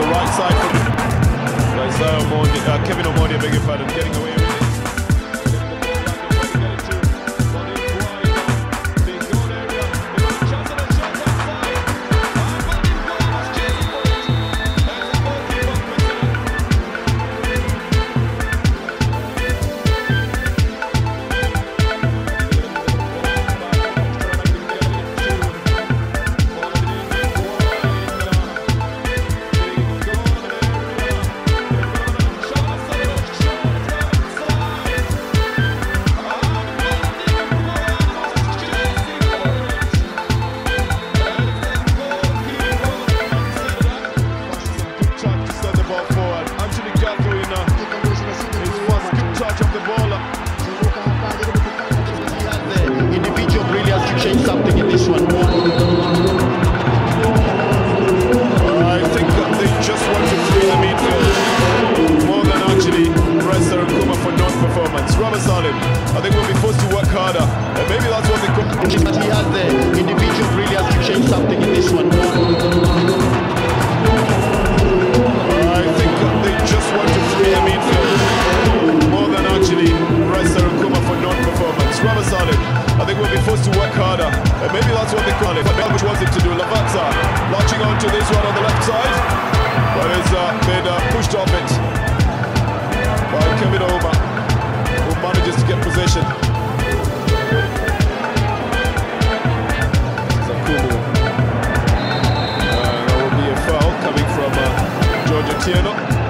the right side from Kevin Omondi, beg your pardon, getting away with it. Individual brilliance to change something in this one. I think they just want to free the midfield more than actually rest Kuma for non-performance. Rather solid. I think we'll be forced to work harder, and maybe that's what they could. But he has the individual brilliance to change something in this one. I think they just want to free the midfield more than actually rest Kuma for non-performance. Rather solid. I think we'll be forced to work harder, and maybe that's what they call it. But which wants it to do. Lavazza latching onto this one on the left side, but it's been pushed off it by Kevin Ouma, who manages to get possession. Zakumu. That will be a foul coming from George Atieno.